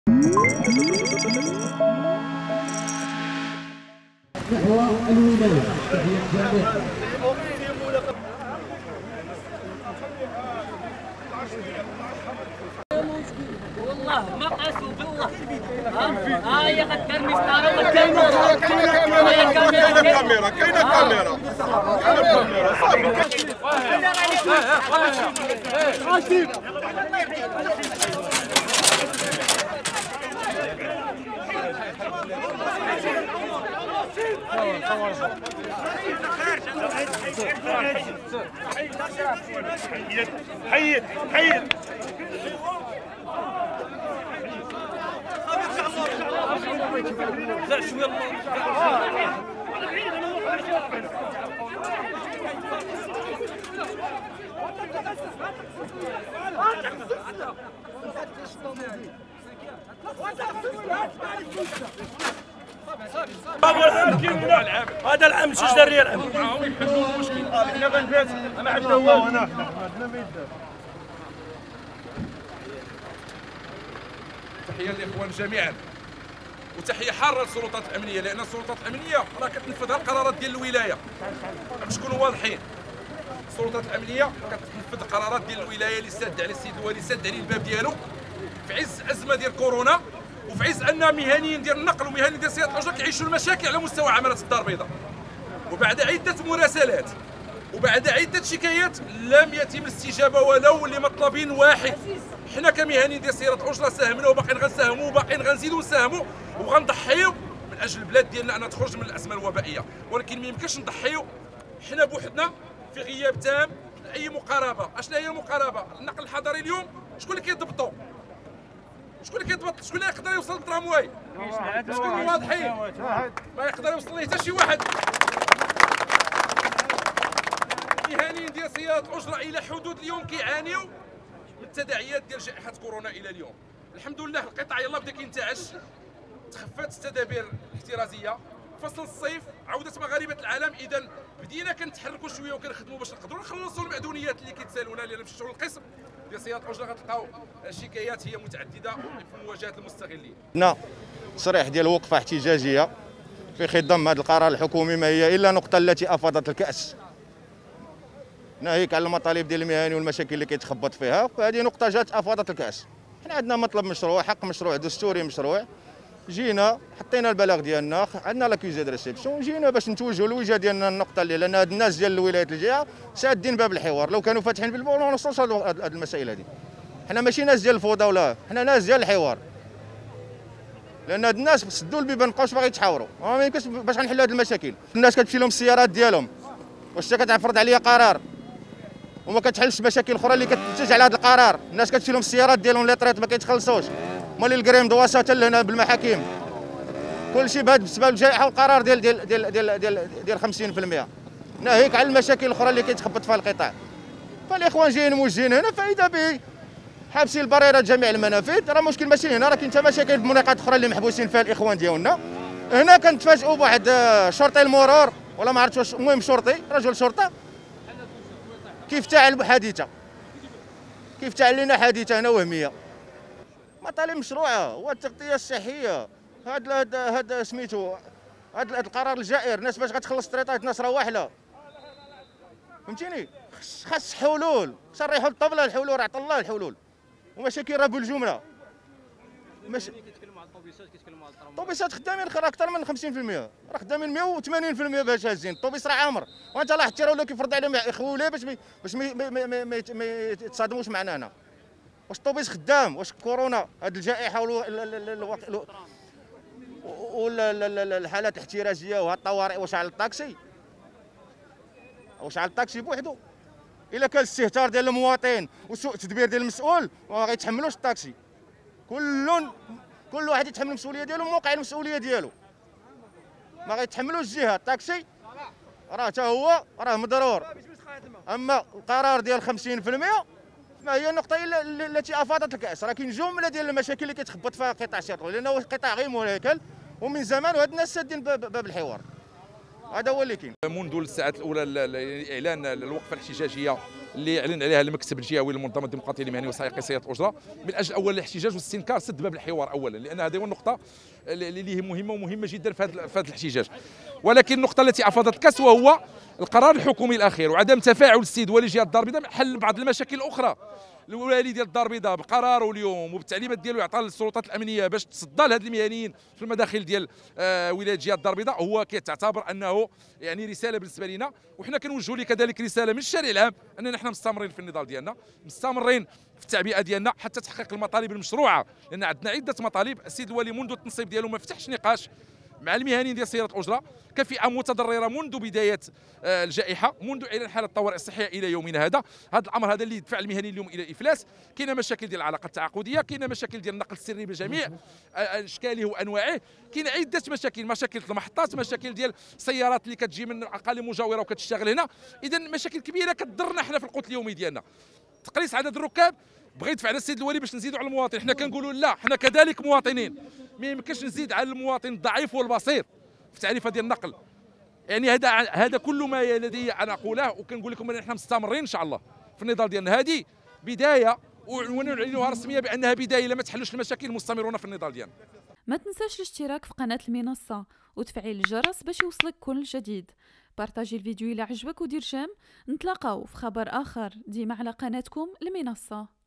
نحو الولاية. تحية جامع. والله ما قاسوا بالله. هي قد ترمي ستاره قد كاينه كاميرا كاينه كاميرا حيد حيد لا شويه هذا العام ماشي دري العام معاهم يحلوا المشكل. حنا غنفات انا عندنا والو هنا عندنا ما يدار. تحيه للاخوان جميعا وتحيه حاره للسلطات الامنيه، لان السلطات الامنيه راه كتنفذ القرارات ديال الولايه. باش نكونوا واضحين، السلطات الامنيه كتنفذ القرارات ديال الولايه اللي ساد على السيد الوالي، ساد عليه الباب ديالو في عز ازمه ديال كورونا، وفي عز ان مهنيين ديال النقل ومهنيين ديال صيانه الاجره كيعيشوا المشاكل على مستوى عماله الدار البيضاء. وبعد عده مراسلات وبعد عده شكايات لم يتم الاستجابه ولو لمطلب واحد. حنا كمهنيين ديال صيانه الاجره ساهمنا وباقيين غنساهموا وباقيين غنزيدوا نساهموا وغنضحيو من اجل البلاد ديالنا انها تخرج من الازمه الوبائيه، ولكن ما يمكنش نضحيو حنا بوحدنا في غياب تام لاي مقاربه. اشنا هي المقاربه؟ النقل الحضري اليوم شكون اللي كيضبطو؟ شكون اللي كيضبط؟ شكون اللي يقدر يوصل للترامواي؟ شكون واضحين؟ ما يقدر يوصل ليه حتى شي واحد. المهنيين ديال صيانه الاجره الى حدود اليوم كيعانيو من التداعيات ديال جائحه كورونا الى اليوم. الحمد لله القطاع يلاه بدا كينتعش، تخفات التدابير الاحترازيه. فصل الصيف عوده مغاربه العالم، اذا بدينا كنتحركوا شويه وكنخدموا باش نقدروا نخلصوا المعدونيات اللي كيتسالونا. لان مشيتوا للقسم ديال صيانه الاجره غتلقاو شكايات هي متعدده في مواجهه المستغلين. عندنا تصريح ديال وقفه احتجاجيه في خضم هذا القرار الحكومي، ما هي الا النقطه التي افاضت الكاس، ناهيك على المطالب ديال المهني والمشاكل اللي كيتخبط فيها. فهذه نقطه جات افاضت الكاس. حنا عندنا مطلب مشروع، حق مشروع دستوري مشروع، جينا حطينا البلاغ ديالنا، عندنا لاكوزي دو ريسيبسيون، جينا باش نتوجهوا الوجهه ديالنا النقطه اللي لان هاد الناس ديال الولايات الجهه سادين باب الحوار. لو كانوا فاتحين بالباب ما نوصلوش هاد المسائل هذه. حنا ماشي ناس ديال الفوضى ولا، حنا ناس ديال الحوار. لان هاد الناس سدوا البيبان مابقاوش باغي يتحاوروا، ما يمكنش باش غنحلوا هاد المشاكل. الناس كتمشي لهم السيارات ديالهم، واش انت كتعرض عليا قرار وما كتحلش مشاكل اخرى اللي كتنتج على هذا القرار؟ الناس كتمشي لهم السيارات ديالهم لي طريط ما كيتخلصوش، مالي الكريم دواسه حتى لهنا بالمحاكم. كلشي بسبب الجائحه والقرار ديال 50%، ناهيك على المشاكل الاخرى اللي كيتخبط فيها القطاع. فالاخوان جايين موجهين هنا، فاذا به حابسين البريرات جميع المنافذ. راه مشكل ماشي هنا، راه كاين حتى مشاكل في مناطق اخرى اللي محبوسين فيها الاخوان ديالنا. هنا كنتفاجئوا بواحد شرطي المرور ولا ما عرفتش واش، المهم شرطي رجل شرطه كيف افتعل حادثه، كيف افتعل لنا حادثه هنا وهميه. مطالب مشروعه والتغطيه الصحيه. هاد سميتو هاد القرار الجائر، الناس باش غتخلص الطريطات الناس راه واحله، فهمتيني؟ خاص حلول، صريحوا الطبله الحلول، راه عطا الله الحلول، ومشاكل راه بالجمله. كيتكلموا على الطوبيسات، كيتكلموا على الترام. الطوبيسات خدامين اكثر من 50%، راه خدامين 180% باش هازين. الطوبيس راه عامر، وانت لاحظتي راه ولا كيفرض عليهم يخوليه باش ما يتصادموش معنا هنا. واش الطوبيس خدام؟ واش كورونا هاد الجائحه ولا الحالات الاحترازيه وهاد الطوارئ واش على الطاكسي؟ واش على الطاكسي بوحدو؟ الا كان الاستهتار ديال المواطن وسوء التدبير ديال المسؤول ما غيتحملوش الطاكسي. كل واحد يتحمل المسؤوليه ديالو، موقع المسؤوليه ديالو، ما غيتحملوش الجهه. الطاكسي راه حتى هو راه مضرور. اما القرار ديال 50% ما هي النقطه التي افاضت الكاس. راه كاين جمله ديال المشاكل اللي كيتخبط فيها قطاع الشرطه، لانه قطاع غير مهيكل ومن زمان، وهاد الناس سادين باب الحوار. هذا هو اللي كاين. منذ الساعات الاولى اعلان الوقفه الاحتجاجيه اللي اعلن عليها المكتب الجهوي للمنظمه الديمقراطيه المهنيه وسائقي سيارات الاجره من اجل اولا الاحتجاج واستنكار سد باب الحوار اولا، لان هذه هو النقطه اللي هي مهمه ومهمه جدا في هذا الاحتجاج. ولكن النقطه التي افاضت الكاس وهو القرار الحكومي الاخير وعدم تفاعل السيد ولي جهه الدار البيضاء حل بعض المشاكل الاخرى. الوالي ديال الدار البيضاء بقراره اليوم وبالتعليمات ديالو يعطى للسلطات الامنيه باش تصدى لهاد المهنيين في المداخل ديال ولايه جهه الدار البيضاء، هو كيعتبر انه يعني رساله بالنسبه لنا، وحنا كنوجهوا ليه كذلك رساله من الشارع العام اننا حنا مستمرين في النضال ديالنا، مستمرين في التعبئه ديالنا حتى تحقيق المطالب المشروعه، لان عندنا عده مطالب. السيد الوالي منذ التنصيب ديالو ما فتحش نقاش مع المهنيين ديال سيارات الاجره كفئه متضرره منذ بدايه الجائحه، منذ اعلان حاله الطوارئ الصحيه الى يومنا هذا. هذا الامر هذا اللي يدفع المهنيين اليوم الى الافلاس. كاينه مشاكل ديال العلاقه التعاقديه، كاينه مشاكل ديال النقل السري بجميع اشكاله وانواعه، كاينه عده مشاكل المحطات، مشاكل ديال السيارات اللي كتجي من اقاليم مجاوره وكتشتغل هنا. اذا مشاكل كبيره كتضرنا حنا في القوت اليومي ديالنا. تقليص عدد الركاب بغى يدفع على السيد الوالي باش نزيدوا على المواطن، حنا كنقولوا لا، حنا كذلك مواطنين، ما يمكنش نزيد على المواطن الضعيف والبسيط في التعريفه ديال النقل. يعني هذا كل ما لدي انا اقوله، وكنقول لكم ان حنا مستمرين ان شاء الله في النضال ديالنا. هذه بدايه ونعلنها رسميه بانها بدايه، لما تحلوش المشاكل مستمرون في النضال ديالنا. ما تنساش الاشتراك في قناه المنصه وتفعيل الجرس باش يوصلك كل جديد. بارطاجي الفيديو الى عجبك ودير جيم. نتلاقاو في خبر اخر ديما على قناتكم المنصه.